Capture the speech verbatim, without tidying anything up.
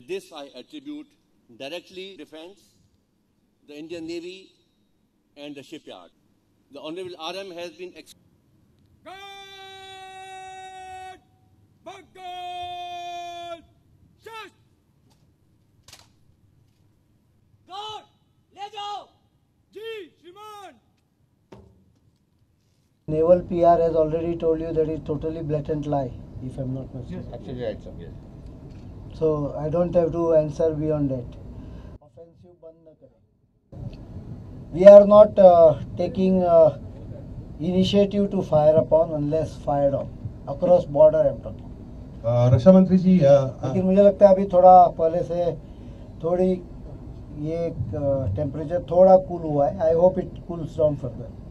this I attribute directly defense, the Indian Navy, and the shipyard. The Honorable R M has been ex- Guard! Bagad! Shut! Guard! ले जाओ! जी, श्रीमान! Naval P R has already told you that it's totally blatant lie, if I'm not mistaken. Yes, absolutely right, sir. Yes. So I don't have to answer beyond that. Offensive band na kare. We are not uh, taking uh, initiative to fire upon unless fired on. Across border I'm talking. रक्षा मंत्री जी, लेकिन मुझे लगता है अभी थोड़ा पहले से थोड़ी ये टेम्परेचर थोड़ा कूल हुआ है. I hope it cools down further.